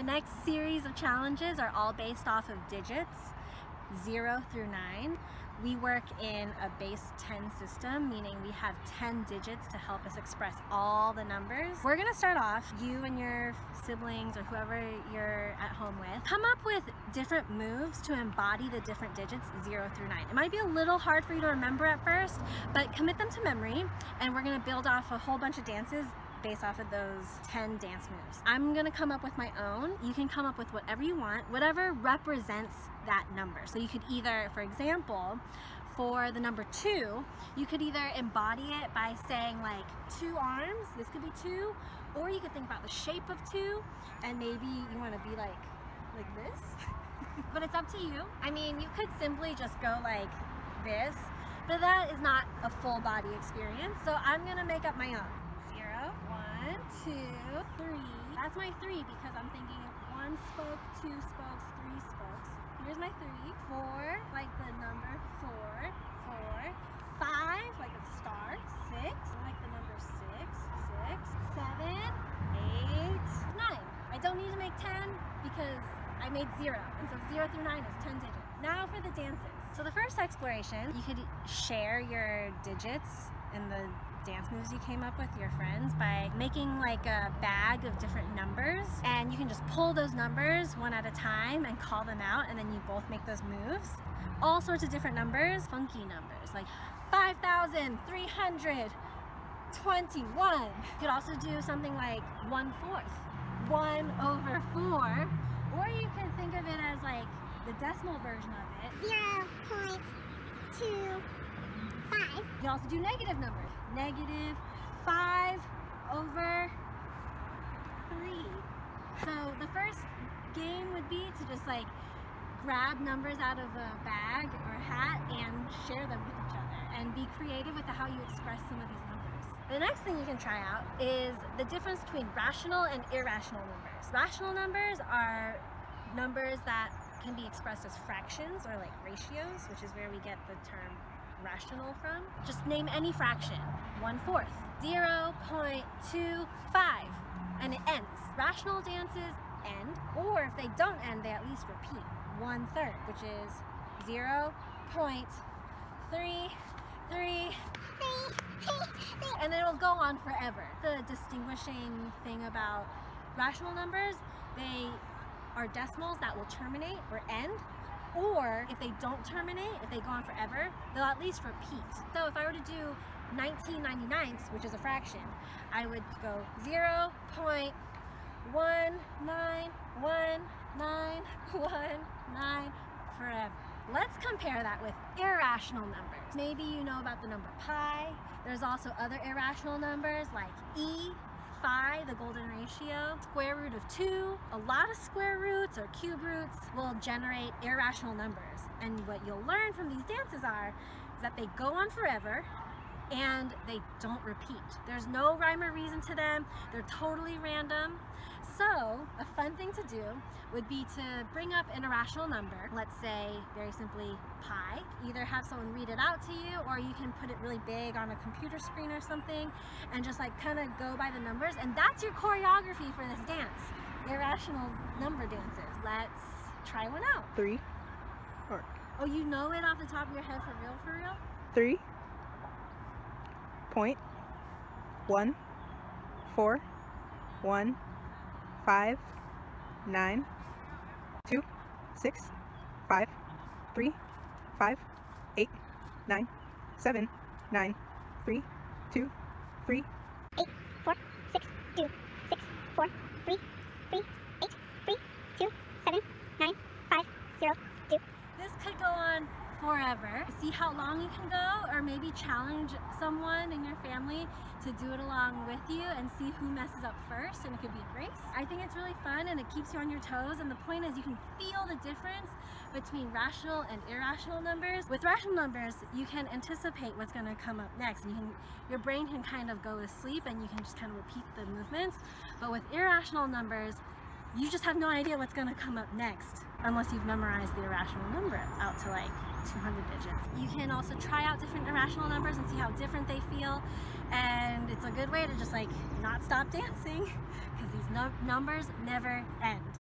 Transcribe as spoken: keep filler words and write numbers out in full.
next series of challenges are all based off of digits, zero through nine. We work in a base ten system, meaning we have ten digits to help us express all the numbers. We're gonna start off, you and your siblings or whoever you're at home with, come up with different moves to embody the different digits zero through nine. It might be a little hard for you to remember at first, but commit them to memory, and we're gonna build off a whole bunch of dances based off of those ten dance moves. I'm gonna come up with my own. You can come up with whatever you want, whatever represents that number. So you could either, for example, for the number two, you could either embody it by saying like two arms, this could be two, or you could think about the shape of two, and maybe you wanna be like, like this. But it's up to you. I mean, you could simply just go like this, but that is not a full body experience. So I'm gonna make up my own. One, two, three. That's my three because I'm thinking one spoke, two spokes, three spokes. Here's my three. Four, like the number four. Four. Five, like a star. Six, like the number six. Six. Seven, eight, nine. I don't need to make ten because I made zero. And so zero through nine is ten digits. Now for the dances. So the first exploration, you could share your digits in the dance moves you came up with your friends by making like a bag of different numbers, and you can just pull those numbers one at a time and call them out, and then you both make those moves. All sorts of different numbers, funky numbers like five thousand three hundred twenty-one. You could also do something like one fourth, one over four, or you can think of it as like the decimal version of it. zero point two five. You can also do negative numbers. Negative five over three. So the first game would be to just like grab numbers out of a bag or a hat and share them with each other and be creative with how you express some of these numbers. The next thing you can try out is the difference between rational and irrational numbers. Rational numbers are numbers that can be expressed as fractions or like ratios, which is where we get the term rational from. Just name any fraction. One fourth, zero point two five, and it ends. Rational dances end, or if they don't end, they at least repeat. One third, which is zero point three three, and it'll go on forever. The distinguishing thing about rational numbers, they are decimals that will terminate or end, or if they don't terminate, if they go on forever, they'll at least repeat. So if I were to do nineteen ninety-ninths, which is a fraction, I would go zero point one nine one nine one nine forever. Let's compare that with irrational numbers. Maybe you know about the number pi. There's also other irrational numbers like e, phi, the golden ratio, square root of two. A lot of square roots or cube roots will generate irrational numbers. And what you'll learn from these dances are is that they go on forever and they don't repeat. There's no rhyme or reason to them. They're totally random. So a fun thing to do would be to bring up an irrational number. Let's say, very simply, pi. Either have someone read it out to you, or you can put it really big on a computer screen or something and just like kind of go by the numbers. And that's your choreography for this dance. Irrational number dances. Let's try one out. Three. Or Oh, you know it off the top of your head for real, for real? three point one four one five nine two six five three five eight nine seven nine three two three eight four six two six four three three eight three two seven nine five zero two. This could go on forever. See how long you can go, or maybe challenge someone in your family to do it along with you and see who messes up first, and it could be a race. I think it's really fun and it keeps you on your toes, and the point is you can feel the difference between rational and irrational numbers. With rational numbers, you can anticipate what's going to come up next, and you can, your brain can kind of go to sleep and you can just kind of repeat the movements. But with irrational numbers, you just have no idea what's going to come up next unless you've memorized the irrational number out to like two hundred digits. You can also try out different irrational numbers and see how different they feel, and it's a good way to just like not stop dancing because these no numbers never end.